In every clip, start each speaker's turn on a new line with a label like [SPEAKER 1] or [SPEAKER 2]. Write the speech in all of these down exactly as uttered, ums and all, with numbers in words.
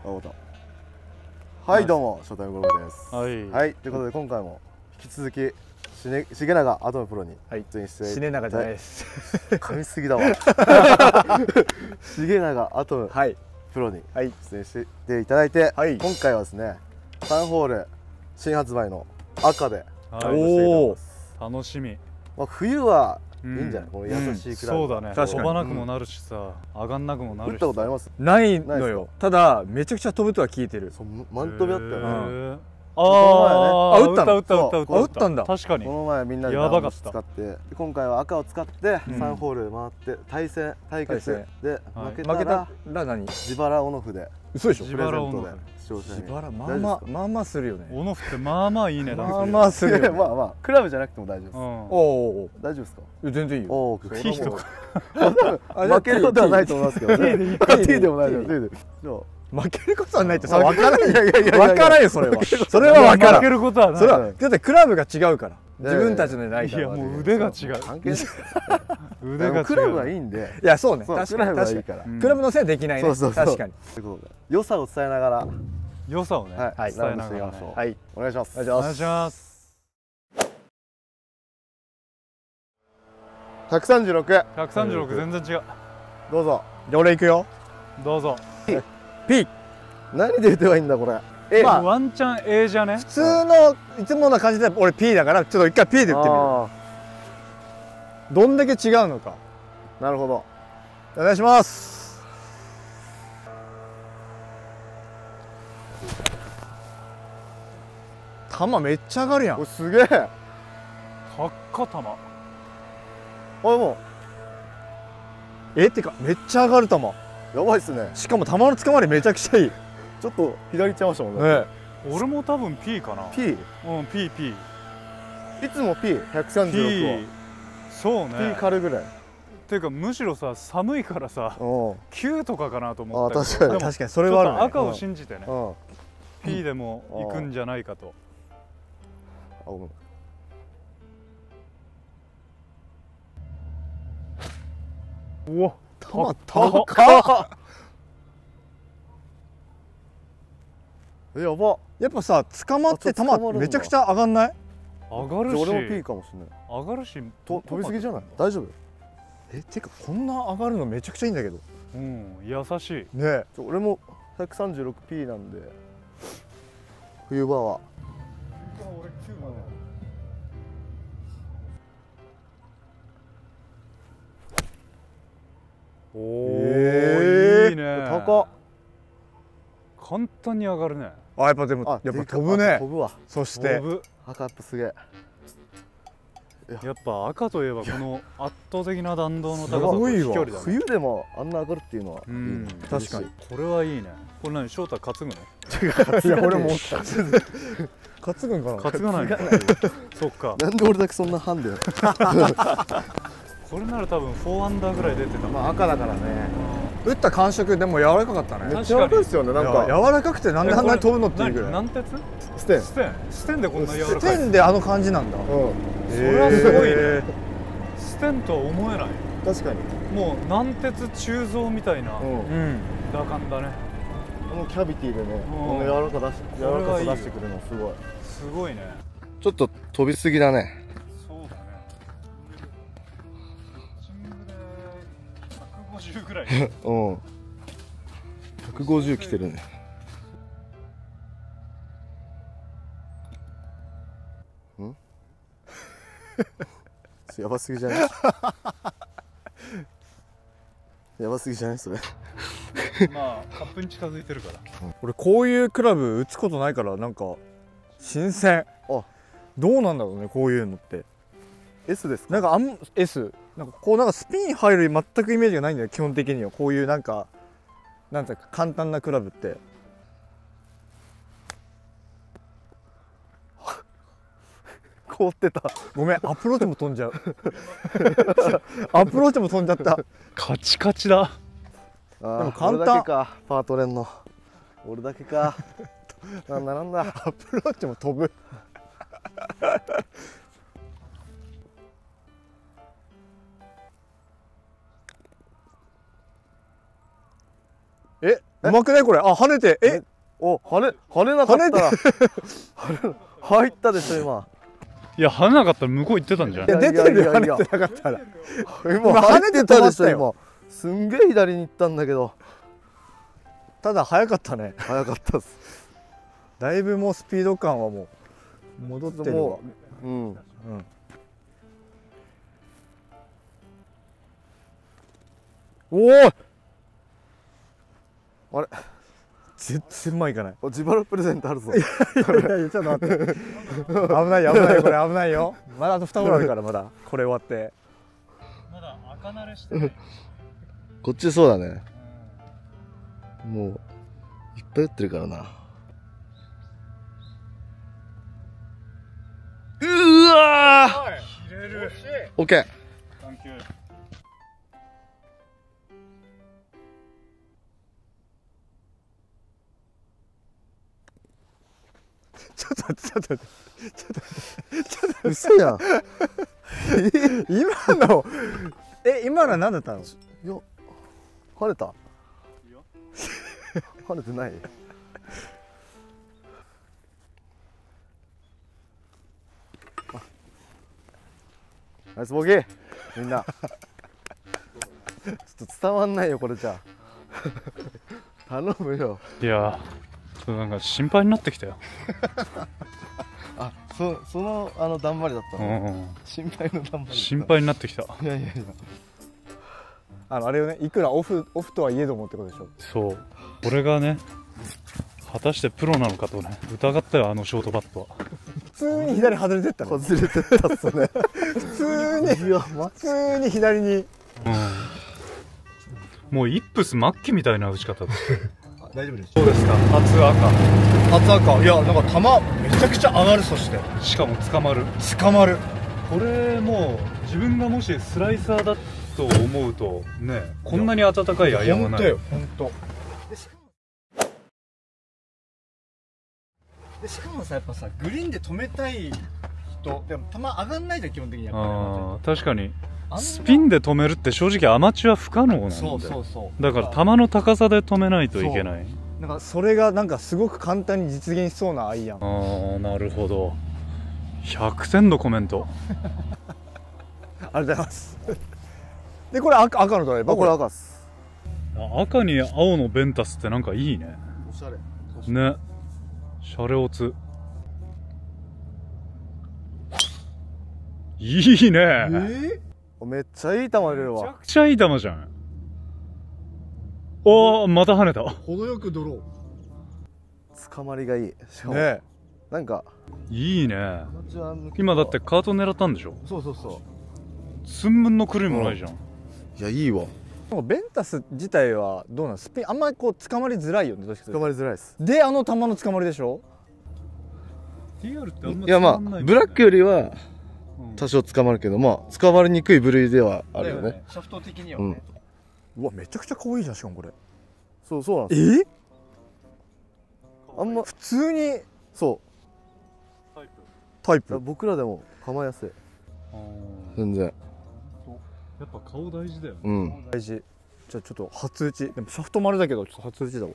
[SPEAKER 1] 青田。はいどうも、ショータイムゴルフです。
[SPEAKER 2] はい、
[SPEAKER 1] はい、ということで今回も引き続きしね重永アトムプロに出演して、
[SPEAKER 2] しねながじゃないです。
[SPEAKER 1] 噛みすぎだわ。重永アトムプロに出演していただいて、はい、今回はですねさんホール新発売の赤でラウンドしていただきます。
[SPEAKER 2] 楽しみ。
[SPEAKER 1] まあ冬はいいんじゃない、この優しいクラブ。
[SPEAKER 2] そうだね、飛ばなくもなるしさ、上がんなくもなるし。
[SPEAKER 1] 打ったことあります？
[SPEAKER 3] ないのよ。ただめちゃくちゃ飛ぶとは聞いてる。
[SPEAKER 1] マン飛びあったよね。
[SPEAKER 2] ああ、打った打った打った
[SPEAKER 3] 打ったんだ。
[SPEAKER 2] 確かに。
[SPEAKER 1] この前みんなでラウンド使って、今回は赤を使ってさんホール回って対戦対決で負けたら
[SPEAKER 3] 何？
[SPEAKER 1] 自腹オノフで。
[SPEAKER 3] 嘘でしょ？
[SPEAKER 1] プレゼントで。
[SPEAKER 3] 自腹まあまあまあまあするよね。
[SPEAKER 2] オノフってまあまあいいね。
[SPEAKER 3] まあまあするよ。
[SPEAKER 1] まあまあクラブじゃなくても大丈夫です。おお大丈夫ですか？
[SPEAKER 3] 全然いいよ。
[SPEAKER 1] おお
[SPEAKER 2] いいとか。
[SPEAKER 1] 負けることはないと思いますけどね。ティーでもないですよ。
[SPEAKER 3] 負けることはないってさ、分からない。
[SPEAKER 1] いやいやいや
[SPEAKER 3] 分からんよそれは。それは分からん。
[SPEAKER 2] 負けることはない。
[SPEAKER 3] それはだってクラブが違うから。自分たちのじゃないから。
[SPEAKER 2] いやもう腕が違う。
[SPEAKER 1] 関係ない。
[SPEAKER 2] 腕が違う。
[SPEAKER 1] クラブはいいんで。
[SPEAKER 3] いやそうね。
[SPEAKER 1] 確かに確かに。
[SPEAKER 3] クラブのせいはできないね。確かに。
[SPEAKER 1] 良さを伝えながら。
[SPEAKER 2] 良さをね。
[SPEAKER 1] はい。
[SPEAKER 2] 伝えながら。
[SPEAKER 1] はい。お願いします。
[SPEAKER 2] お願いします。
[SPEAKER 1] ひゃくさんじゅうろく。ひ
[SPEAKER 2] ゃくさんじゅうろく全然違う。
[SPEAKER 1] どうぞ。
[SPEAKER 3] じゃあ俺行くよ。
[SPEAKER 2] どうぞ。
[SPEAKER 3] P。
[SPEAKER 1] 何で打てばいいんだこれ。
[SPEAKER 2] え、まあワンチャン A じゃね。
[SPEAKER 3] 普通のいつもの感じで俺 P だからちょっと一回 P で打ってみる。どんだけ違うのか。
[SPEAKER 1] なるほど。
[SPEAKER 3] お願いします。球めっちゃ上がるやん。
[SPEAKER 1] おすげえ。
[SPEAKER 2] 高っか球。
[SPEAKER 1] あも
[SPEAKER 3] う。えってかめっちゃ上がる球。
[SPEAKER 1] やばいっすね。
[SPEAKER 3] しかも球のつかまりめちゃくちゃいい。
[SPEAKER 1] ちょっと左行っちゃいましたもんね。
[SPEAKER 2] 俺も多分 P かな。
[SPEAKER 1] P。
[SPEAKER 2] うん P P。
[SPEAKER 1] いつも P ひゃくさんじゅうろくを。
[SPEAKER 2] そうね。
[SPEAKER 1] P 軽ぐらい。
[SPEAKER 2] っていうかむしろさ寒いからさきゅうとかかなと思った
[SPEAKER 1] けど。
[SPEAKER 3] 確かに確かにそれはあるね。
[SPEAKER 2] 赤を信じてね。P でも行くんじゃないかと。うわ
[SPEAKER 3] 高っ。
[SPEAKER 1] やば。
[SPEAKER 3] やっぱさ捕まって球めちゃくちゃ上がんない？
[SPEAKER 2] 上がるし。
[SPEAKER 1] 俺も P かもしれない。
[SPEAKER 2] 上がるし
[SPEAKER 1] 飛びすぎじゃない？大丈夫？
[SPEAKER 3] えてかこんな上がるのめちゃくちゃいいんだけど。
[SPEAKER 2] うん優しい
[SPEAKER 3] ね。
[SPEAKER 1] 俺も ひゃくさんじゅうろくピー なんで冬場は。
[SPEAKER 2] 俺きゅうまで。おおいいね。
[SPEAKER 1] 高っ。
[SPEAKER 2] 簡単に上がるね。
[SPEAKER 3] あやっぱでもやっぱ飛ぶね。
[SPEAKER 1] 飛ぶわ。
[SPEAKER 3] そして
[SPEAKER 1] 赤やっぱすげえ。
[SPEAKER 2] やっぱ赤といえばこの圧倒的な弾道の高さと飛距離だね。
[SPEAKER 1] 冬でもあんな上がるっていうのは
[SPEAKER 2] 確かにこれはいいね。これ何翔太担ぐの？
[SPEAKER 3] いや俺も担ぐんかな。
[SPEAKER 2] 担がないの。そっか。
[SPEAKER 1] なんで俺だけそんなハンデよ。
[SPEAKER 2] これなら多分フォーアンダーぐらい出てた。
[SPEAKER 1] まあ赤だからね。
[SPEAKER 3] 打った感触でも柔らかかったね。
[SPEAKER 1] めっちゃ柔らかいですよね。なんか
[SPEAKER 3] 柔らかくてなんであんなに飛ぶのっていうぐらい。
[SPEAKER 2] 何鉄？
[SPEAKER 1] ステン。
[SPEAKER 2] ステン。ステンでこんな柔らかい。
[SPEAKER 3] ステンであの感じなんだ。
[SPEAKER 2] それはすごいね。ステンとは思えない。
[SPEAKER 1] 確かに。
[SPEAKER 2] もう軟鉄鋳造みたいな打感だね。
[SPEAKER 1] このキャビティでね、この柔らか出し柔らかさ出してくるのすごい。
[SPEAKER 2] すごいね。
[SPEAKER 1] ちょっと飛びすぎだね。
[SPEAKER 2] そうだね。ピッチングでひゃくごじゅうぐらい。
[SPEAKER 1] うん。ひゃくごじゅう来てるね。ん？やばすぎじゃない？やばすぎじゃないそれ。
[SPEAKER 2] まあカップに近づいてるから。
[SPEAKER 3] 俺こういうクラブ打つことないからなんか新鮮。あ、どうなんだろうねこういうのって。
[SPEAKER 1] S ですか？
[SPEAKER 3] なんかあん S なんかこうなんかスピン入る全くイメージがないんだよ基本的には。こういうなんかなんていうか簡単なクラブって。
[SPEAKER 1] 凍ってた。
[SPEAKER 3] ごめんアプローチも飛んじゃう。アプローチも飛んじゃった。
[SPEAKER 2] カチカチだ。
[SPEAKER 1] でも簡単。俺だけかパートレンの。俺だけか。なんだなんだ。
[SPEAKER 3] アプローチも飛ぶ。えうまくないこれ。あ、跳ねて、え、
[SPEAKER 1] お、跳ね跳ねなかったら跳ね入ったでしょ今。
[SPEAKER 2] いや跳ねなかったら向こう行ってたんじゃない？
[SPEAKER 3] いや出てるよ、跳ねてなかったら。
[SPEAKER 1] 今跳ねてたでしょ今。すんげえ左に行ったんだけど。
[SPEAKER 3] ただ速かったね。
[SPEAKER 1] 速かったっす。
[SPEAKER 3] だいぶもうスピード感はもう戻ってるわ。
[SPEAKER 1] うん。うん。
[SPEAKER 3] おお。あれ。全然前いかない。
[SPEAKER 1] 自腹プレゼントあるぞ。
[SPEAKER 3] いやいやちょっと待って。危ないよ危ないよこれ危ないよ。まだあとにホールあるからまだこれ終わって。
[SPEAKER 2] まだ赤慣れしてない。
[SPEAKER 1] こっちそうだね。もういっぱい打ってるからな。うわー。
[SPEAKER 2] 切れる。
[SPEAKER 1] オッケー。
[SPEAKER 2] サンキュー。
[SPEAKER 3] ちょっと待ってちょっと待ってちょっと待ってちょっと待って。
[SPEAKER 1] 嘘やん。
[SPEAKER 3] 今のえ今のは何だったの？い
[SPEAKER 1] や跳ねた？跳ねてない。ナイスボギーみんな。ちょっと伝わんないよこれじゃあ。頼むよ。
[SPEAKER 2] いやーなんか心配になってきたよ。
[SPEAKER 1] あ、そそのあのだんまりだったの、うん、心配のだんまり。
[SPEAKER 2] 心配になってきた。い
[SPEAKER 1] やいやいや。
[SPEAKER 3] あのあれよね、いくらオフオフとはいえどもってことでしょ。
[SPEAKER 2] そう、俺がね果たしてプロなのかとね疑ったよ、あのショートバットは。
[SPEAKER 3] 普通に左外れてったの。
[SPEAKER 1] 外れてったっすね。
[SPEAKER 3] 普通にいや普通に左に、うん、
[SPEAKER 2] もうイップス末期みたいな打ち方だ。
[SPEAKER 3] 大丈夫です。
[SPEAKER 2] そうですか。初赤。
[SPEAKER 3] 初赤。いやなんか球めちゃくちゃ上がる。そして
[SPEAKER 2] しかも捕まる。
[SPEAKER 3] 捕まる。
[SPEAKER 2] これもう自分がもしスライサーだと思うとね、こんなに温かいアイアンはない。
[SPEAKER 3] 本当よ、本当。でしかもさ、やっぱさグリーンで止めたい人でも球上がんないじゃん基本的に。やっぱり
[SPEAKER 2] あ確かにスピンで止めるって正直アマチュア不可能なんだよ。
[SPEAKER 3] そうそうそう。
[SPEAKER 2] だから球の高さで止めないといけない。
[SPEAKER 3] なんかそれがなんかすごく簡単に実現しそうなアイアン。
[SPEAKER 2] ああなるほど。ひゃくてんのコメント。
[SPEAKER 3] ありがとうございます。でこれ 赤, 赤のドライバー。
[SPEAKER 1] これ赤っす。
[SPEAKER 2] 赤に青のベンタスってなんかいいね。
[SPEAKER 1] おしゃれ
[SPEAKER 2] ね。シャレオツ。いいね。え
[SPEAKER 1] ー、めっちゃいい球入れるわ。
[SPEAKER 2] めちゃくちゃいい球じゃん。おお、また跳ねた。
[SPEAKER 3] 程よくドロー。
[SPEAKER 1] 捕まりがいい。しかも
[SPEAKER 3] ね、
[SPEAKER 1] なんか
[SPEAKER 2] いいね。今だってカート狙ったんでしょ。
[SPEAKER 1] そうそうそう。
[SPEAKER 2] 寸分の狂いもないじゃん。
[SPEAKER 1] いやいいわ。
[SPEAKER 3] ベンタス自体はどうなんスピンあんまりこう捕まりづらいよね。どうして
[SPEAKER 1] 捕まりづらいです。
[SPEAKER 3] であの球の捕まりでしょ。
[SPEAKER 2] ティーアール ってあんま
[SPEAKER 1] いやまあブラックよりは多少捕まるけど、まあ捕まりにくい部類ではあるよね。
[SPEAKER 3] シャフト的にはね。うわめちゃくちゃ可愛いじゃん。しかもこれ
[SPEAKER 1] そうそうなんです。
[SPEAKER 3] えあんま普通に
[SPEAKER 1] そうタイプ僕らでも構えやすい。全然
[SPEAKER 2] やっぱ顔大事だよね。
[SPEAKER 1] うん、
[SPEAKER 3] 大事。じゃあちょっと初打ち。でもシャフト丸だけどちょっと初打ちだわ。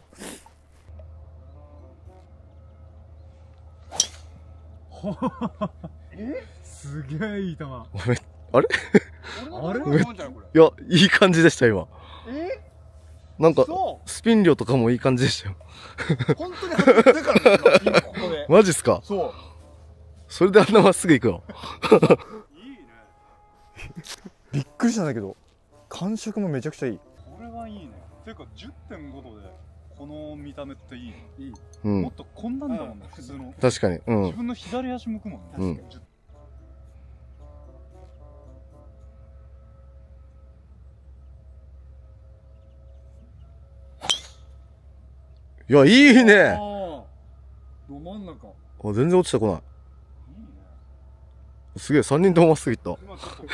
[SPEAKER 2] えすげえいい球。
[SPEAKER 1] あれあれいやいい感じでした今。
[SPEAKER 3] え
[SPEAKER 1] なんかスピン量とかもいい感じでしたよ。
[SPEAKER 3] 本当に初打ちだから今ここで。
[SPEAKER 1] マジっすか。
[SPEAKER 3] そう
[SPEAKER 1] それであんなまっすぐ行くの。
[SPEAKER 2] いいね。
[SPEAKER 3] びっくりしたんだけど感触もめちゃくちゃいい。
[SPEAKER 2] これはいいね。ていうか じゅってんご 度でこの見た目っていいね。いい、
[SPEAKER 1] うん、
[SPEAKER 2] もっとこんなんだもんね、普通の。
[SPEAKER 1] 確かに、うん、
[SPEAKER 2] 自分の左足向くもんね。
[SPEAKER 1] うん、いやいいね。
[SPEAKER 3] ど真ん中。
[SPEAKER 1] あ全然落ちてこない。いいね、すげえさんにんともまっすぐ行った。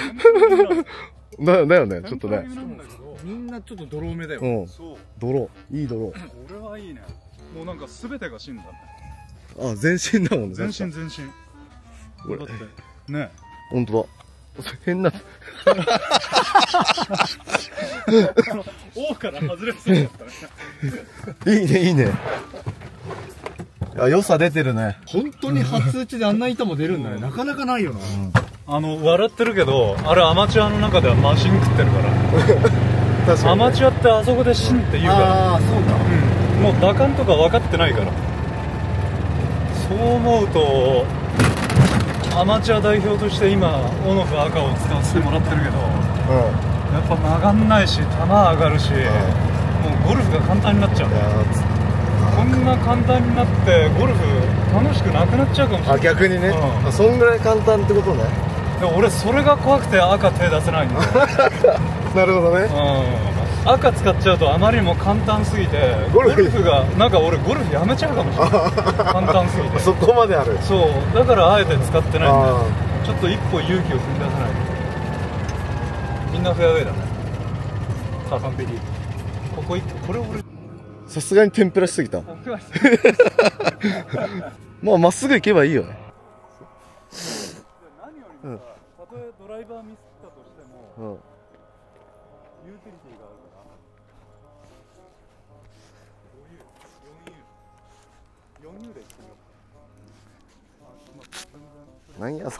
[SPEAKER 1] だ, だよねちょっとね。
[SPEAKER 3] みんなちょっと泥目だよ。
[SPEAKER 1] うん。泥いい泥。
[SPEAKER 2] これはいいね。もうなんか全てが死んだね。
[SPEAKER 1] あ全身だもんね。
[SPEAKER 2] 全身全身。これだってね。
[SPEAKER 1] 本当だ。 変な
[SPEAKER 2] 王から外れそうだったね。
[SPEAKER 1] いいねいいね。いや良さ出てるね。
[SPEAKER 3] 本当に初打ちであんな板も出るんだね。なかなかないよな。
[SPEAKER 2] あの笑ってるけど、あれアマチュアの中ではマシン食ってるから
[SPEAKER 1] 確かに。
[SPEAKER 2] アマチュアってあそこでシンって言うから、
[SPEAKER 3] ああそうか。
[SPEAKER 2] うん、もう打感とか分かってないから。そう思うとアマチュア代表として今オノフ赤を使わせてもらってるけど、やっぱ曲がんないし球上がるし、もうゴルフが簡単になっちゃう。こんな簡単になってゴルフ楽しくなくなっちゃうかもしれない。
[SPEAKER 1] あ、逆にね、うん、そんぐらい簡単ってことね。
[SPEAKER 2] でも俺それが怖くて赤手出せないんだよ
[SPEAKER 1] なるほどね、
[SPEAKER 2] うん、赤使っちゃうとあまりにも簡単すぎてゴルフがなんか俺ゴルフやめちゃうかもしれない簡単すぎて。
[SPEAKER 1] そこまである。
[SPEAKER 2] そうだからあえて使ってないんだよ。ちょっと一歩勇気を踏み出さないと。みんなフェアウェイだね。さあ完璧。ここ一個これ俺
[SPEAKER 1] さすがに天ぷらしすぎたまあまっすぐ行けばいいよね。
[SPEAKER 2] 何よりもさ、たとえドライバーミスったとしても、うん、ユーティリティがあるからよんユーでいってみよう。
[SPEAKER 1] 何やそ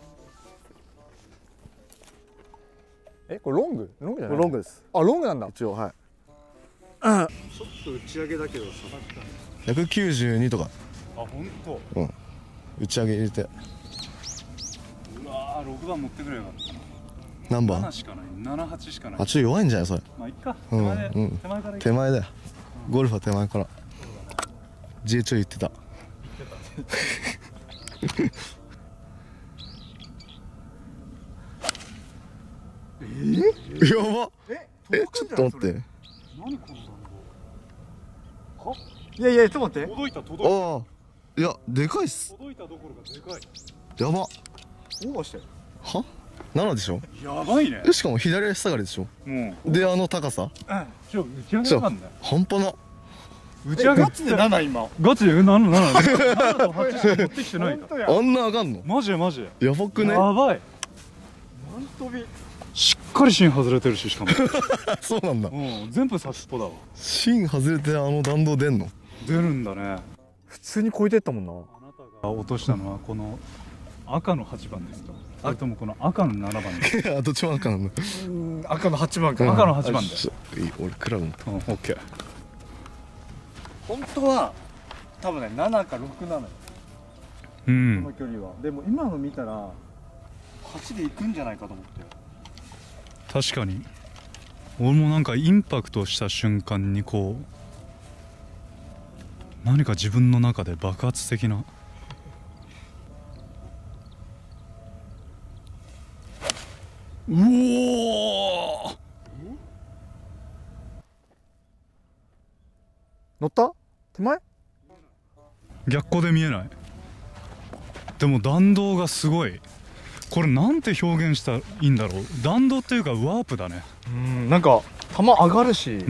[SPEAKER 3] え、これロングロングじゃない？
[SPEAKER 1] ロングです。
[SPEAKER 3] あ、ロングなんだ
[SPEAKER 1] 一応。はい。
[SPEAKER 3] ちょっと打ち上げだけどさ、
[SPEAKER 1] ひゃくきゅうじゅうにとか。
[SPEAKER 2] あ、ほんと。
[SPEAKER 1] うん。打ち上げ入れて。
[SPEAKER 2] うわー、ろくばん持ってくれよ。
[SPEAKER 1] 何番？
[SPEAKER 2] ななしかない。ななはちしかない。
[SPEAKER 1] あ、ちょっと弱いんじゃないそれ。
[SPEAKER 2] まあいっか。
[SPEAKER 1] うん、
[SPEAKER 2] 手前で、
[SPEAKER 1] うん、
[SPEAKER 2] 手前から行く。
[SPEAKER 1] 手前だよ。ゴルフは手前から。ジェイチョイ言ってた。
[SPEAKER 3] えー、
[SPEAKER 1] やば。え、え、ちょっと待って。
[SPEAKER 2] 何この弾道。
[SPEAKER 3] はいやいや、ちょっと待って。
[SPEAKER 2] 届いた届いた。
[SPEAKER 1] ああ、いや、でかいっす。
[SPEAKER 2] 届いたどころかでかい。
[SPEAKER 1] やば。
[SPEAKER 3] オーバーしてる。
[SPEAKER 1] は？ななでしょ。
[SPEAKER 2] やばいね。
[SPEAKER 1] しかも左足下がりでしょ。
[SPEAKER 2] も
[SPEAKER 1] う。で、あの高さ。
[SPEAKER 2] うん。ちょ、打ち上げなんだよ。
[SPEAKER 1] 半端な。
[SPEAKER 2] 打ち上げ
[SPEAKER 3] ガチでなな今。
[SPEAKER 2] ガチでななななとはちしか持ってきてないか。
[SPEAKER 1] あんな上がんの？
[SPEAKER 2] マジでマジで。
[SPEAKER 1] やばくね。
[SPEAKER 2] やばい。
[SPEAKER 3] 何飛び。
[SPEAKER 2] しっかり芯外れてるし、しかも
[SPEAKER 1] そうなんだ。
[SPEAKER 2] うん、全部先っぽだわ。
[SPEAKER 1] 芯外れてあの弾道出んの？
[SPEAKER 2] 出るんだね。
[SPEAKER 3] 普通に超えてったもんな。
[SPEAKER 2] あなたが落としたのはこの赤のはちばんですか？それともこの赤のななばんですか？
[SPEAKER 1] いや、どっちも赤なんだ。
[SPEAKER 3] 赤のはちばんか。
[SPEAKER 2] 赤のはちばんで。
[SPEAKER 1] いい、俺クラブ。うん、オ
[SPEAKER 2] ッケー。
[SPEAKER 3] 本当は多分ねななかろくなのよ。
[SPEAKER 2] うん。
[SPEAKER 3] この距離は。でも今の見たらはちで行くんじゃないかと思って。
[SPEAKER 2] 確かに俺もなんかインパクトした瞬間にこう何か自分の中で爆発的なうおー
[SPEAKER 3] 乗った？手前？
[SPEAKER 2] 逆光で見えない。でも弾道がすごい。これなんて表現したらいいんだろう。弾道っていうかワープだね。
[SPEAKER 3] うん、なんか球上がるし、うん、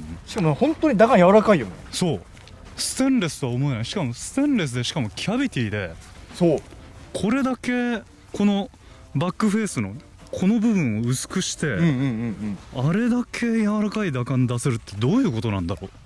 [SPEAKER 3] しかも本当に打感柔らかいよね。
[SPEAKER 2] そうステンレスとは思えない。しかもステンレスでしかもキャビティで、
[SPEAKER 3] そう
[SPEAKER 2] これだけこのバックフェースのこの部分を薄くして、あれだけ柔らかい打感出せるってどういうことなんだろう。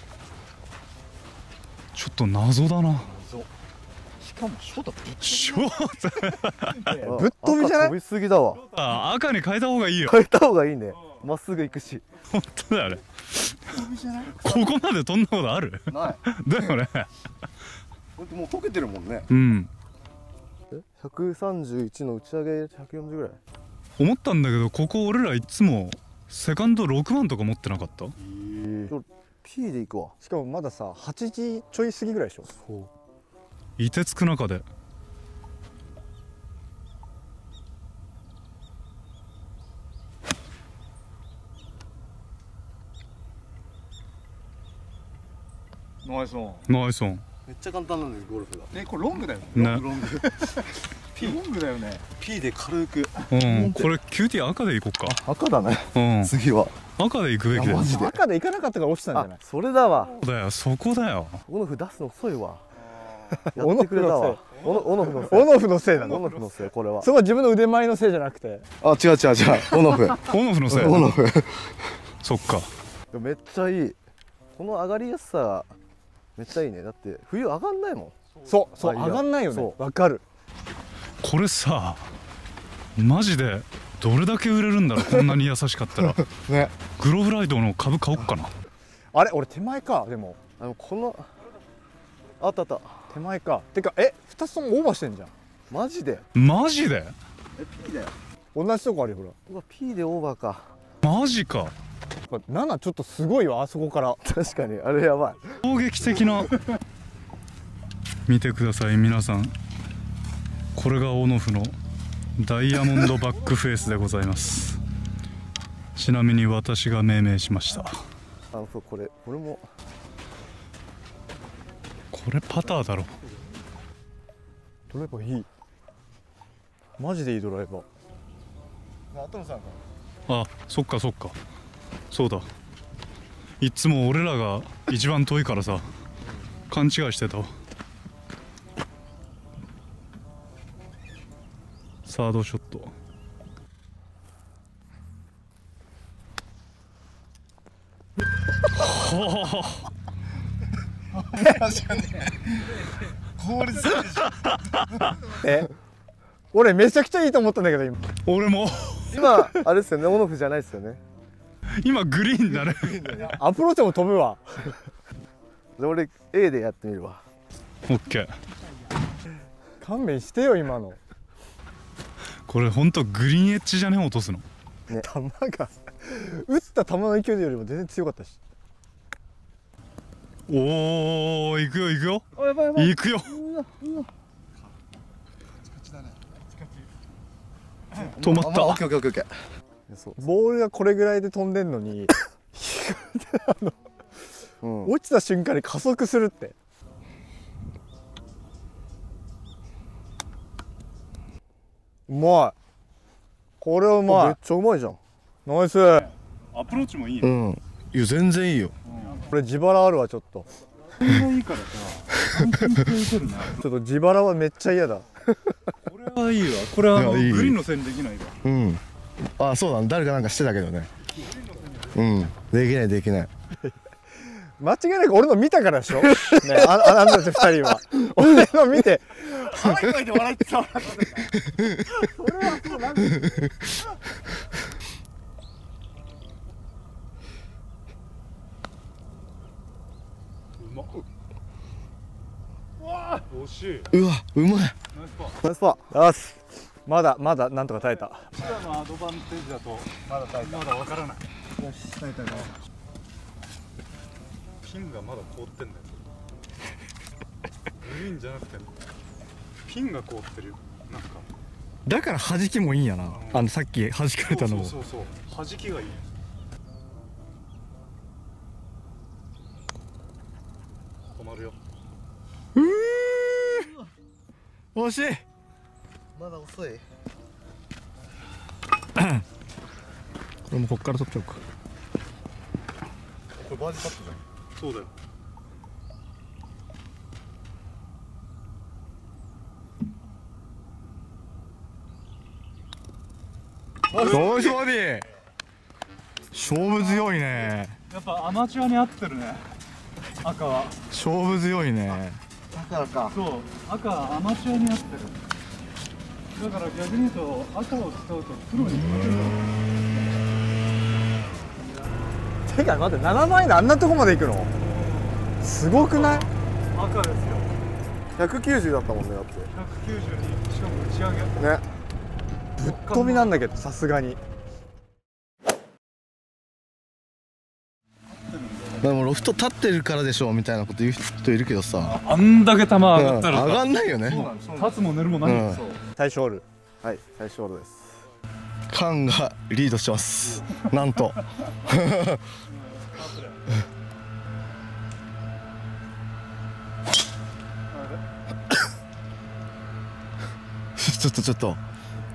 [SPEAKER 2] ちょっと謎だな。
[SPEAKER 3] しかもショート
[SPEAKER 2] ショート
[SPEAKER 3] ぶっ飛びじゃない？
[SPEAKER 1] 飛びすぎだわ。
[SPEAKER 2] あ、赤に変えた方がいいよ。
[SPEAKER 1] 変えた方がいいね。まっすぐ行くし。
[SPEAKER 2] 本当だよね。ここまで飛んだことある？
[SPEAKER 1] ない
[SPEAKER 2] だよね。
[SPEAKER 1] もう溶けてるもんね。
[SPEAKER 2] うん。
[SPEAKER 1] ひゃくさんじゅういちの打ち上げひゃくよんじゅうぐらい。
[SPEAKER 2] 思ったんだけど、ここ俺らいつもセカンドろくばんとか持ってなかった？え
[SPEAKER 1] ー、P で行くわ。
[SPEAKER 3] しかもまださはちじちょい過ぎぐらいでしょ。そう。
[SPEAKER 2] 凍てつく中で
[SPEAKER 3] ナイスオン。
[SPEAKER 2] ナイスオン。
[SPEAKER 1] めっちゃ簡単なんですゴルフが。
[SPEAKER 3] え、これロングだよね。
[SPEAKER 2] ね。
[SPEAKER 3] ロング。P ロングだよね。
[SPEAKER 1] P で軽く。
[SPEAKER 2] うん。これ キューティー 赤でいこっか。
[SPEAKER 1] 赤だね。
[SPEAKER 2] うん。
[SPEAKER 1] 次は
[SPEAKER 2] 赤で行くべきだよ。
[SPEAKER 3] マジで。赤で行かなかったから落ちたんじゃない？
[SPEAKER 1] それだわ。
[SPEAKER 2] そうだよ、そこだよ。
[SPEAKER 1] ゴルフ出すの遅いわ。やってくれたわ。 オノオノフのせい。
[SPEAKER 3] オノフのせいなの。
[SPEAKER 1] オノフのせい、これは。
[SPEAKER 3] そこは自分の腕前のせいじゃなくて。
[SPEAKER 1] あ、違う違う違う、オノフ。
[SPEAKER 2] オノフのせい。
[SPEAKER 1] オノフ。
[SPEAKER 2] そっか。
[SPEAKER 1] めっちゃいい。この上がりやすさがめっちゃいいね。だって冬上がんないもん。
[SPEAKER 3] そうそう、上がんないよね。わかる。
[SPEAKER 2] これさ、マジでどれだけ売れるんだろう。こんなに優しかったら。
[SPEAKER 3] ね。
[SPEAKER 2] グローブライドの株買おっかな。
[SPEAKER 3] あれ、俺手前か。でも
[SPEAKER 1] あのこのあったあった。
[SPEAKER 3] 手前か。てか、え、二つともオーバーしてんじゃん。
[SPEAKER 1] マジで。
[SPEAKER 2] マジで。
[SPEAKER 1] え、P だよ。
[SPEAKER 3] 同じとこあるよ、ほら。
[SPEAKER 1] うわ、P でオーバーか。
[SPEAKER 2] マジか。
[SPEAKER 3] ななちょっとすごいわ、あそこから。
[SPEAKER 1] 確かにあれやばい。
[SPEAKER 2] 衝撃的な。見てください皆さん。これがオノフのダイヤモンドバックフェイスでございます。ちなみに私が命名しました。
[SPEAKER 1] あ、そう、これこれも
[SPEAKER 2] これパターだろ。
[SPEAKER 3] ドライバーいい。マジでいいドライバー。
[SPEAKER 1] 後野さんか。
[SPEAKER 2] あ、そっかそっか。そうだ。いつも俺らが一番遠いからさ、勘違いしてたわ。サードショット。はあ。
[SPEAKER 1] 効率いいじゃん。
[SPEAKER 3] え、俺めちゃくちゃいいと思ったんだけど今。
[SPEAKER 2] 俺も
[SPEAKER 1] 今あれですよね、オノフじゃないですよね。
[SPEAKER 2] 今グリーンだね。
[SPEAKER 3] アプローチも飛ぶわ。
[SPEAKER 1] で俺 A でやってみるわ。
[SPEAKER 2] オッケー。
[SPEAKER 3] 勘弁してよ今の。
[SPEAKER 2] これほんとグリーンエッジじゃね、落とすの。
[SPEAKER 3] ね、球が打った球の勢いよりも全然強かったし。
[SPEAKER 2] おお、行くよ行くよ。
[SPEAKER 1] あ、やばいやばい。
[SPEAKER 2] 行くよ。止まった。
[SPEAKER 1] オッケーオッケーオッケー。
[SPEAKER 3] ボールがこれぐらいで飛んでんのにあの、うん、落ちた瞬間に加速するって。うまい。これはうまい。
[SPEAKER 1] めっちゃうまいじゃん。
[SPEAKER 3] ナイス。
[SPEAKER 2] アプローチもいいね。
[SPEAKER 1] うん。いや全然いいよ。
[SPEAKER 3] これ自腹あるわ。ちょっと
[SPEAKER 2] これがいいからさ、安心して打てるな。
[SPEAKER 3] ちょっと自腹はめっちゃ嫌だ。
[SPEAKER 2] これはいいわ。これはあのグ
[SPEAKER 1] いやいい
[SPEAKER 2] リーンのせいにできないわ。
[SPEAKER 1] うん。あ、そうだ、誰かなんかしてたけどね。うん。できないできない。
[SPEAKER 3] 間違いなく俺の見たからでしょ。ね、あ、あ、あんたたち二人は。俺の見て。腹かいて笑ってた。それはそうなんです。
[SPEAKER 2] うまっ。うわー、惜しい。
[SPEAKER 1] うわ、うまい。
[SPEAKER 2] ナイスパー。
[SPEAKER 3] ナイスパー。よし。まだまだなんとか耐えた。
[SPEAKER 2] 白のアドバンテージだとまだ耐えた。まだわからない。
[SPEAKER 3] よし、耐えたな。
[SPEAKER 2] ピンがまだ凍ってんだよ。グリーンじゃなくてピンが凍ってるよ。なんか
[SPEAKER 3] だから弾きもいいんやな。あのさっき弾かれたのも。
[SPEAKER 2] そうそうそうそう、弾きがいい。止まるよ。
[SPEAKER 3] うー、惜しい。
[SPEAKER 1] まだ遅い。
[SPEAKER 3] これもこっから取っちゃおうか。
[SPEAKER 1] これバーディーパットじゃん。
[SPEAKER 2] そうだよ。
[SPEAKER 3] どうしようで。勝負強いね。
[SPEAKER 2] やっぱアマチュアに合ってるね。赤は
[SPEAKER 3] 勝負強いね。
[SPEAKER 1] だからか。
[SPEAKER 2] そう、赤はアマチュアに合ってる。だから逆に言うと赤を使うとプロに勝てる。
[SPEAKER 3] てか待って、ななまん円であんなとこまで行くのすごくない？
[SPEAKER 2] 赤ですよ。
[SPEAKER 1] ひゃくきゅうじゅうだったもんね、だって。
[SPEAKER 2] ひゃくきゅうじゅうに、しかも打ち上げ。
[SPEAKER 1] ね。
[SPEAKER 3] ぶっ飛びなんだけど、さすがに。
[SPEAKER 1] でもロフト立ってるからでしょみたいなこと言う人いるけどさ、
[SPEAKER 2] あんだけ球上がったら、
[SPEAKER 1] うん、上がんないよね。
[SPEAKER 2] 立つも寝るもない、
[SPEAKER 1] うん、
[SPEAKER 3] 最初オール。
[SPEAKER 1] はい最初オールです。カンがリードしてますなんとちょっとちょっと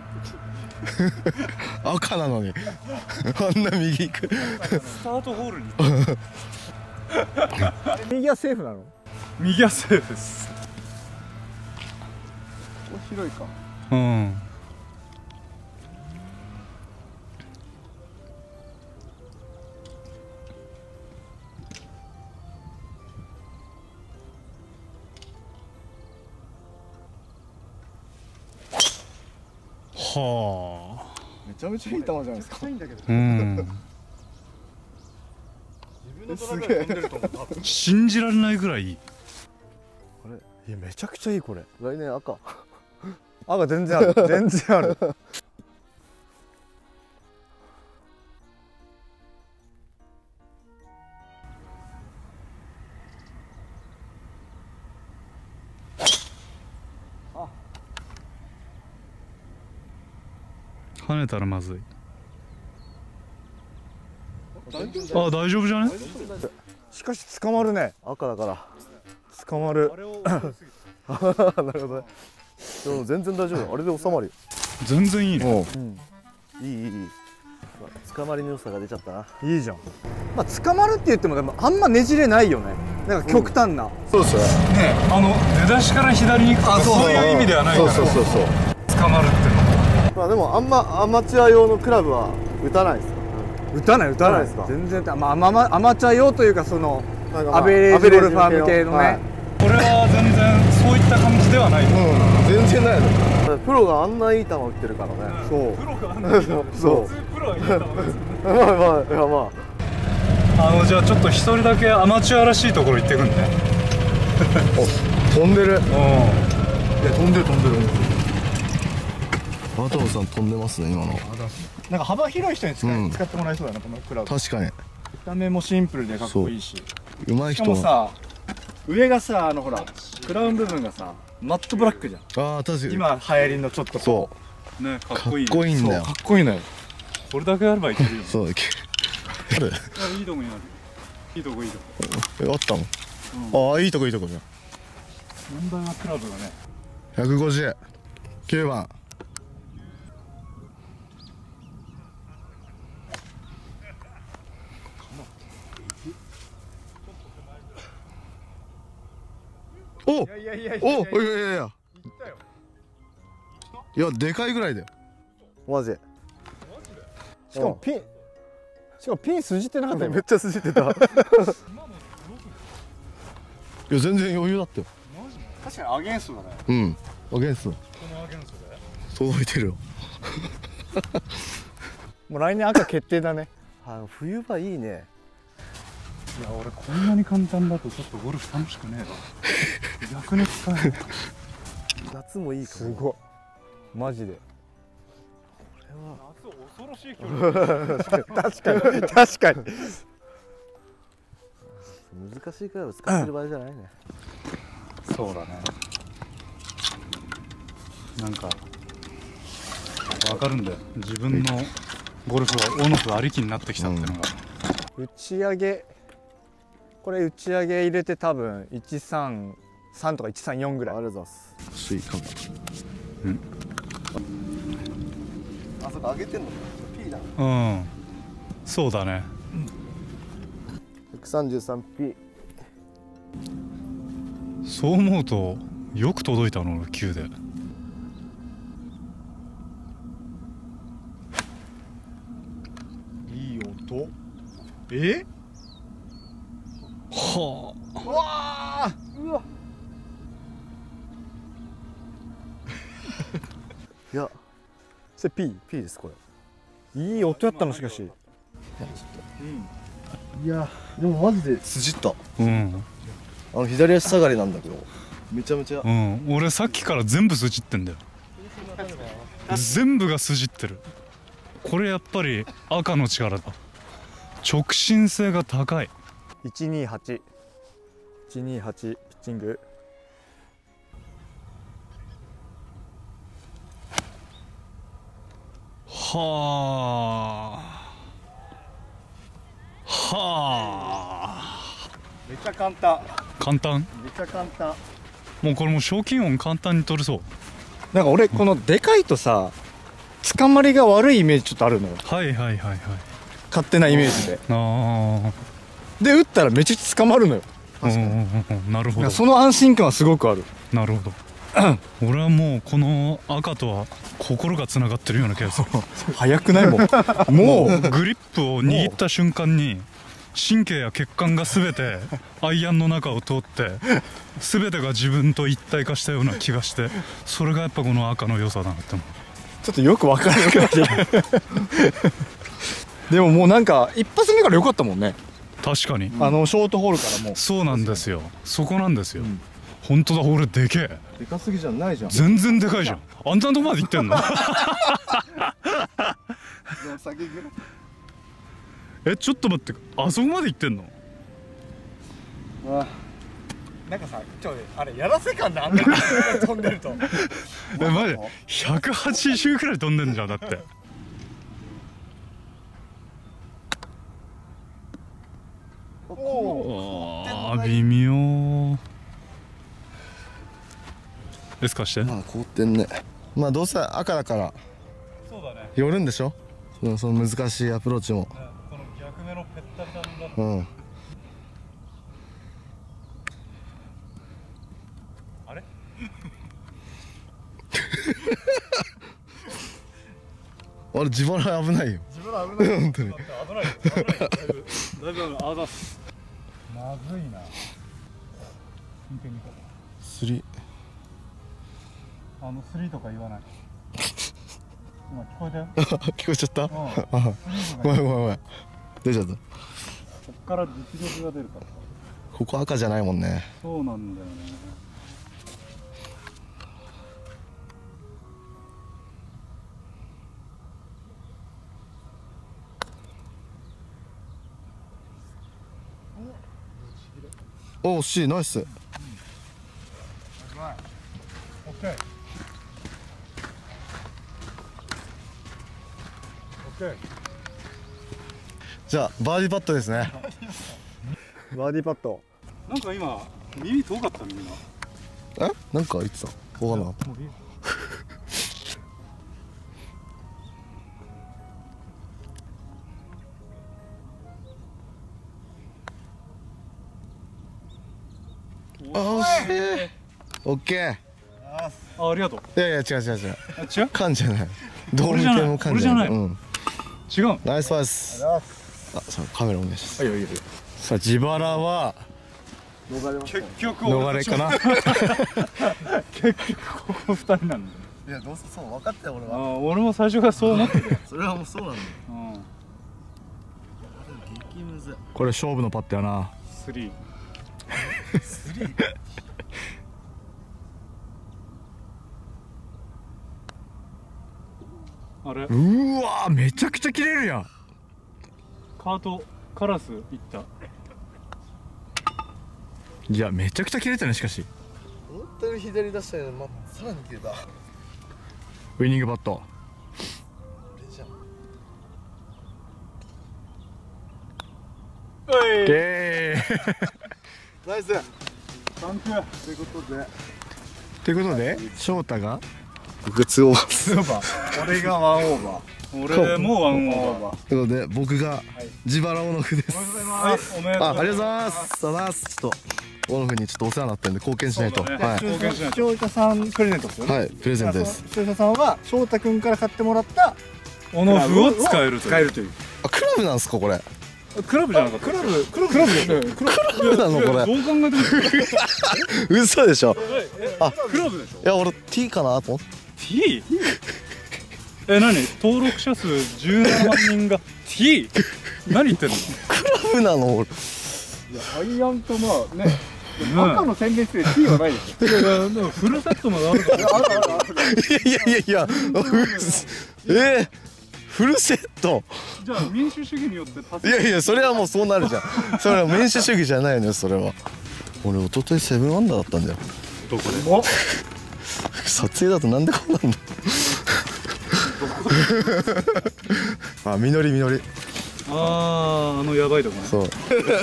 [SPEAKER 1] 赤なのにあんな右行く
[SPEAKER 2] スタートホールに
[SPEAKER 3] 右はセーフなの？
[SPEAKER 2] 右はセーフです。
[SPEAKER 3] 広いか。
[SPEAKER 2] うん。はあ。
[SPEAKER 3] めちゃめちゃいい球じゃないですか。
[SPEAKER 2] うん。
[SPEAKER 3] すげえ。
[SPEAKER 2] 信じられないぐらいいい。
[SPEAKER 3] これ、いやめちゃくちゃいいこれ。
[SPEAKER 1] 来年赤。
[SPEAKER 3] 赤全然ある。全然ある。
[SPEAKER 2] 跳ねたらまずい。あ、大丈夫じゃね？
[SPEAKER 3] しかし捕まるね。
[SPEAKER 1] 赤だから
[SPEAKER 3] 捕まる。
[SPEAKER 1] なるほどね。でも全然大丈夫。あれで収まるよ。
[SPEAKER 2] 全然いいね。
[SPEAKER 1] うん、いいいいいい。捕まりの良さが出ちゃったな。
[SPEAKER 3] いいじゃん。まあ捕まるって言ってもでもあんまねじれないよね。なんか極端な、うん、
[SPEAKER 1] そうですよ
[SPEAKER 2] ね。あの出だしから左に行くとかそういう意味ではないから。
[SPEAKER 1] そうそうそうそう。
[SPEAKER 2] 捕まるっていうのも。
[SPEAKER 1] まあでもあんまアマチュア用のクラブは打たないですか。
[SPEAKER 3] 打たない打たないですか。全然まあアマアマチュア用というかその
[SPEAKER 1] なんか、まあ、
[SPEAKER 3] アベレージゴルファー向けのね、はい、
[SPEAKER 2] これは全然そういった感じではない。
[SPEAKER 1] うん、全然ないの。プロがあんないい球打ってるからね。
[SPEAKER 3] そう。
[SPEAKER 2] プロがあんないい球。
[SPEAKER 1] そう。
[SPEAKER 2] プロはいい球打つ。
[SPEAKER 1] まあまあいやま
[SPEAKER 2] あ。あのじゃあちょっと一人だけアマチュアらしいところ行ってくんね。
[SPEAKER 1] 飛んでる。うん。い
[SPEAKER 3] や飛んでる飛んでる。
[SPEAKER 1] 渡辺さん飛んでますね今の。
[SPEAKER 3] なんか幅広い人に使,、
[SPEAKER 1] うん、
[SPEAKER 3] 使ってもらえそうだなこのクラブ。
[SPEAKER 1] 確かに。
[SPEAKER 3] 見た目もシンプルでかっこいいし。
[SPEAKER 1] うまい人。
[SPEAKER 3] しかもさ、上がさあのほらクラウン部分がさマットブラックじゃん。
[SPEAKER 1] ああ確かに。
[SPEAKER 3] 今流行りのちょっと
[SPEAKER 1] そう
[SPEAKER 2] ね、かっこいい。
[SPEAKER 1] かっこいいんだよ。
[SPEAKER 3] かっこいいのよ。
[SPEAKER 2] これだけあればいけるよ。
[SPEAKER 1] そうだっけ。あれ。
[SPEAKER 2] いいとこにある。いいとこいいとこ。
[SPEAKER 1] えあったの？うん、ああいいとこいいとこじゃん。
[SPEAKER 2] 問題はクラブがね。
[SPEAKER 1] ひゃくごじゅう。きゅうばん。おお、いやいやいやいやいやいやでかいぐらいだよ。マジで。
[SPEAKER 3] しかもピン、しかもピン筋ってなかったよ。
[SPEAKER 1] めっちゃ筋ってた。いや全然余裕だったよ。
[SPEAKER 3] 確かにアゲンストだね。
[SPEAKER 1] うん、アゲンスト。
[SPEAKER 2] このアゲンストで
[SPEAKER 1] 届いてるよ。
[SPEAKER 3] もう来年赤決定だね。
[SPEAKER 1] あ、冬場いいね。
[SPEAKER 2] いや俺こんなに簡単だとちょっとゴルフ楽しくねえわ。逆に使えない。
[SPEAKER 1] 夏もいいかも。
[SPEAKER 3] すごいマジで。
[SPEAKER 2] これは夏恐ろしい距離。
[SPEAKER 3] 確かに確かに。
[SPEAKER 1] 難しいクラブ使ってる場合じゃないね。
[SPEAKER 2] そうだね。なんかわかるんだよ。自分のゴルフはオンオフありきになってきたっていうのが。
[SPEAKER 3] うん、打ち上げこれ打ち上げ入れて多分いちさんさんとかいちさんよんぐらい。
[SPEAKER 1] ありがとうございます。いいかも。
[SPEAKER 2] うん。
[SPEAKER 1] あそこ上げてんの P だ。
[SPEAKER 2] うん。そうだね。
[SPEAKER 1] ひゃくさんじゅうさんピー。
[SPEAKER 2] そう思うとよく届いたのきゅうで。
[SPEAKER 3] いい音。え？
[SPEAKER 2] はあ。
[SPEAKER 3] うわー。うわ。
[SPEAKER 1] いや、
[SPEAKER 3] それ P。
[SPEAKER 1] P ですこ
[SPEAKER 3] れ。いい音やったのしかし。
[SPEAKER 1] いや、でもマジで筋った。
[SPEAKER 2] うん。
[SPEAKER 1] あの左足下がりなんだけど、めちゃめちゃ。
[SPEAKER 2] うん。俺さっきから全部筋ってんだよ。全部が筋ってる。これやっぱり赤の力だ。直進性が高い。
[SPEAKER 3] いちにはち。いちにはちピッチング。
[SPEAKER 2] はあ。はあ。
[SPEAKER 3] めっちゃ簡単。
[SPEAKER 2] 簡単？
[SPEAKER 3] めっちゃ簡単。
[SPEAKER 2] もうこれもう賞金音簡単に取れそう。
[SPEAKER 3] なんか俺このでかいとさ、捕まりが悪いイメージちょっとあるのよ。
[SPEAKER 2] はいはいはいはい。
[SPEAKER 3] 勝手なイメージで。
[SPEAKER 2] ああ。
[SPEAKER 3] で打ったらめちゃくちゃ捕まるのよ。
[SPEAKER 2] 確かに。なるほど。
[SPEAKER 3] その安心感はすごくある。
[SPEAKER 2] なるほど。 俺はもうこの赤とは心がつながってるような気がする。
[SPEAKER 3] 早くないもん。もう
[SPEAKER 2] グリップを握った瞬間に神経や血管が全てアイアンの中を通って全てが自分と一体化したような気がして、それがやっぱこの赤の良さだなって思う。
[SPEAKER 3] ちょっとよくわからなくなってきた。でももうなんか一発目から良かったもんね。
[SPEAKER 2] 確かに、
[SPEAKER 3] あのショートホールからもう。
[SPEAKER 2] そうなんですよ、そこなんですよ、うん、本当だ、ホールでけえ。
[SPEAKER 1] でかすぎじゃないじゃん。
[SPEAKER 2] 全然でかいじゃん。あんたのとこまで行ってんの？え、ちょっと待って、あそこまで行ってんの？
[SPEAKER 3] ああ、なんかさ、ちょあれやらせ感であんなに飛んでると
[SPEAKER 2] え、マジでひゃくはちじゅうくらい飛んでんじゃん。だってあー、微妙ですかして。
[SPEAKER 1] まあ凍ってんね。まあどうせ赤だから
[SPEAKER 2] そうだね、
[SPEAKER 1] 寄るんでしょ。その難しいアプローチも、
[SPEAKER 2] この逆目のペッタリタンが、
[SPEAKER 1] うん、
[SPEAKER 2] あれ
[SPEAKER 1] あれ自腹危ないよ。
[SPEAKER 3] 自分は危ない。
[SPEAKER 1] 本当に
[SPEAKER 2] 危ないよ、危ないよ、だいぶだいぶあざす。まずいな。見てみた。
[SPEAKER 1] スリー、
[SPEAKER 2] あのスリーとか言わない。今聞こえたよ。
[SPEAKER 1] 聞こえちゃった。
[SPEAKER 2] うん、
[SPEAKER 1] あ、ごめんごめんごめん、出ちゃった。
[SPEAKER 2] こっから実力が出るから。
[SPEAKER 1] ここ赤じゃないもんね。
[SPEAKER 2] そうなんだよね。
[SPEAKER 1] おお、し、ナイス。
[SPEAKER 2] オッケー。オッケー。
[SPEAKER 1] じゃあバーディーパットですね。
[SPEAKER 3] バーディーパット。
[SPEAKER 2] なんか今耳遠かったみんな。
[SPEAKER 1] え、なんか言ってた。わかんなかった。あー、惜しい。オッケー。
[SPEAKER 2] あ、ありがとう。
[SPEAKER 1] いやいや、違う違う違う。
[SPEAKER 2] 違う？
[SPEAKER 1] 缶じゃない。どう見ても缶じゃない。うん。
[SPEAKER 2] 違う。
[SPEAKER 1] ナイスパス。あ、そう、カメラお願いします。
[SPEAKER 3] いいよいいよ。
[SPEAKER 1] さあ、自腹は
[SPEAKER 2] 結局
[SPEAKER 1] 逃れかな。
[SPEAKER 2] 結局ここふたりなんだよ。
[SPEAKER 1] いや、どうせそう分かったよ俺
[SPEAKER 2] あ
[SPEAKER 1] は。
[SPEAKER 2] 俺も最初からそう思ってたよ。
[SPEAKER 1] それはもうそうなんだよ。
[SPEAKER 2] うん。
[SPEAKER 1] 激ムズ。
[SPEAKER 3] これ勝負のパットやな。
[SPEAKER 2] スリー。
[SPEAKER 1] スリー。
[SPEAKER 2] あれ？
[SPEAKER 3] うわー、めちゃくちゃ切れるやん。
[SPEAKER 2] カートカラスいった。
[SPEAKER 3] いや、めちゃくちゃ切れたね。しかし
[SPEAKER 1] 本当に左出したよね。まあ、さらに切れた。
[SPEAKER 3] ウイニングパット。
[SPEAKER 1] これじゃん。
[SPEAKER 2] おい。
[SPEAKER 3] ゲー。
[SPEAKER 1] ナイス。
[SPEAKER 2] サンキュー。
[SPEAKER 1] ということで。
[SPEAKER 3] ということで、翔太が
[SPEAKER 1] 僕ツーオーバー。
[SPEAKER 3] ツーオーバー。俺がワンオーバー。
[SPEAKER 2] 俺もワンオーバー。
[SPEAKER 1] ということで、僕が自腹オノフです。
[SPEAKER 2] はい、おめでとう。
[SPEAKER 1] あ、ありがとうございます。ありがとうございます。ちょっとオノフにちょっとお世話になったんで貢献しないと。
[SPEAKER 2] そうだね。
[SPEAKER 1] はい。
[SPEAKER 2] 貢献しないと。
[SPEAKER 3] 翔太さんプレゼントですよね。
[SPEAKER 1] はい、プレゼントです。
[SPEAKER 3] 翔太さんは翔太くんから買ってもらった
[SPEAKER 2] オノフを使えるという。
[SPEAKER 3] 使えるという。
[SPEAKER 1] あ、クラブなんですかこれ。
[SPEAKER 2] クラブじゃなかった。
[SPEAKER 3] クラブクラブクラブでしょ。
[SPEAKER 1] クラブなのこれ。
[SPEAKER 2] どう考えても
[SPEAKER 1] 嘘でしょ。
[SPEAKER 2] あ、クラブでしょ。
[SPEAKER 1] いや、俺 T かなと思って。
[SPEAKER 2] T？ え、何？登録者数じゅうななまん人が T？ 何言ってんの？
[SPEAKER 1] クラブなの俺。
[SPEAKER 3] いや、アイアンとまあね、赤の宣伝して T はないですよ。
[SPEAKER 2] いやいや、でもフルセットまであるから。
[SPEAKER 3] あるあるある。
[SPEAKER 1] いやいやいや、えー、フルセット。
[SPEAKER 2] じゃあ民主主義によってパス。
[SPEAKER 1] いやいや、それはもうそうなるじゃん。それは民主主義じゃないのよ、それは。俺一昨日セブンアンダーだったんだよ。
[SPEAKER 2] どこで？
[SPEAKER 1] 撮影だとなんでこうなんの。あ、実り実り。
[SPEAKER 2] ああ、あのやばいとこね。
[SPEAKER 1] そう。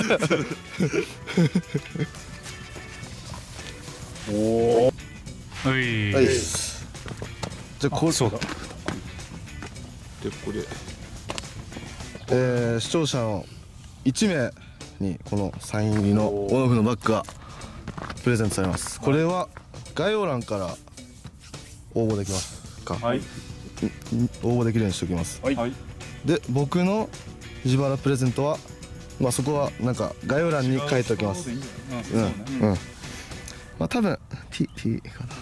[SPEAKER 1] おお。
[SPEAKER 2] はい。
[SPEAKER 1] はい。じゃあこう
[SPEAKER 2] そうだ。でこれ。
[SPEAKER 1] えー、視聴者のいち名にこのサイン入りのオノフのバッグがプレゼントされます。これは概要欄から応募できますか。
[SPEAKER 2] はい、
[SPEAKER 1] 応募できるようにしておきます。
[SPEAKER 2] はい、
[SPEAKER 1] で僕の自腹プレゼントはまあそこはなんか概要欄に書いておきます。うんうん。まあ多分 T T かな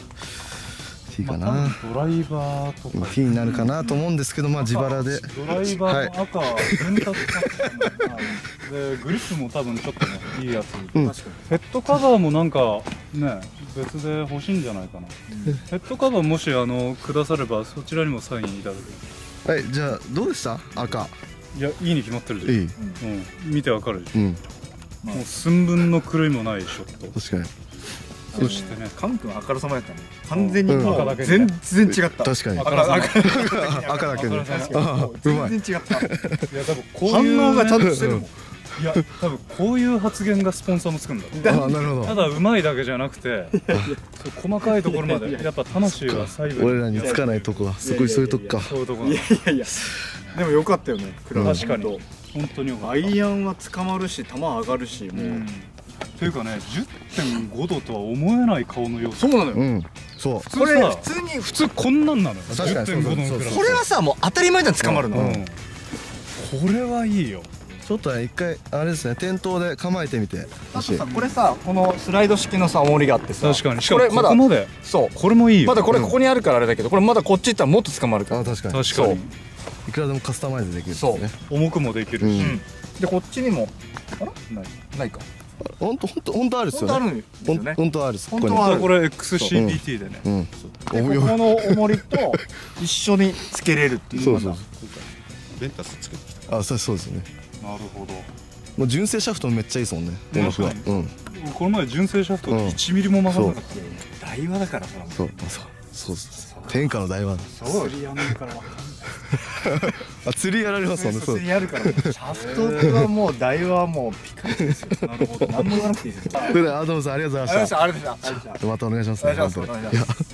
[SPEAKER 1] T かな、
[SPEAKER 2] ドライバーとか
[SPEAKER 1] T になるかなと思うんですけど、まあ自腹で
[SPEAKER 2] ドライバーの赤電卓でグリップも多分ちょっとねいいやつ、ヘッドカバーもなんかね別で欲しいんじゃないかな。ヘッドカバーもしあのくださればそちらにもサインいただける。
[SPEAKER 1] はい、じゃあどうでした？赤
[SPEAKER 2] いや、いいに決まってるじゃん。いい、うん、見てわかるじゃん。うん、もう寸分の狂いもないショット。
[SPEAKER 1] 確かに。
[SPEAKER 2] そしてね、
[SPEAKER 3] カン君赤らさまやったね。完全に赤だけ全然違った。
[SPEAKER 1] 確かに。
[SPEAKER 3] 赤
[SPEAKER 1] 赤だけで。
[SPEAKER 3] 全然違った。い
[SPEAKER 2] や多分こういう
[SPEAKER 3] 反応がちゃんとしてるもん。
[SPEAKER 2] いや多分こういう発言がスポンサーもつくんだ。
[SPEAKER 1] あ、なるほど。
[SPEAKER 2] ただうまいだけじゃなくて、細かいところまでやっぱ魂が細部。
[SPEAKER 1] 俺らにつかないとこはそこそういうとこか。
[SPEAKER 2] そういうとこ。
[SPEAKER 3] いやいやいや。でも良かったよね。
[SPEAKER 2] 確かに。本当に良かった。
[SPEAKER 3] アイアンは捕まるし、球上がるし、もう。
[SPEAKER 2] というかね、じゅってんごどとは思えない顔の様子。
[SPEAKER 3] そうなのよ。
[SPEAKER 1] うん。そう。
[SPEAKER 3] これ普通に
[SPEAKER 2] 普通こんなんなのよ。
[SPEAKER 1] 確かに。こ
[SPEAKER 3] れはさもう当たり前じゃん捕まるの。
[SPEAKER 2] これはいいよ。
[SPEAKER 1] ちょっとね一回あれですね、店頭で構えてみて
[SPEAKER 3] ほしい。これさこのスライド式のさ重りがあってさ。
[SPEAKER 2] 確かに。しかもここまで。そう。これもいいよ。
[SPEAKER 3] まだこれここにあるからあれだけど、これまだこっち行ったらもっと捕まるから。
[SPEAKER 1] あ、確かに。
[SPEAKER 2] 確かに。
[SPEAKER 1] いくらでもカスタマイズできる。
[SPEAKER 3] そう。
[SPEAKER 2] 重くもできるし。
[SPEAKER 3] でこっちにもあらないないか。
[SPEAKER 1] 本当本当本当あるっすよね。
[SPEAKER 3] 本当あるんですよね。
[SPEAKER 1] 本当あるっす。
[SPEAKER 3] 本当ある。
[SPEAKER 2] これ エックスシーディーティー でね。
[SPEAKER 3] うん。ここの重りと一緒につけれるっていう。
[SPEAKER 1] そうそう。
[SPEAKER 4] ベンタスつけてきた。
[SPEAKER 1] あ、そうそうですね。
[SPEAKER 2] なるほど。
[SPEAKER 1] もう純正シャフトもめっちゃいいですもんね。このは。うん。
[SPEAKER 2] この前純正シャフトいちミリも曲がらなかったよ。
[SPEAKER 3] 台話だからさ。
[SPEAKER 1] そうそうそうそう。天下の台話。
[SPEAKER 2] そう。釣りやんないからわかんない。
[SPEAKER 1] あ、釣りやられますもんね。
[SPEAKER 3] 釣りやるから。シャフトはもう台話はもうピカイチですよ。なるほど。何も言わなくていいです。
[SPEAKER 1] それではアドムさんありがとうございました。
[SPEAKER 3] ありがとうございました。
[SPEAKER 1] またお願いします。
[SPEAKER 3] お願いします。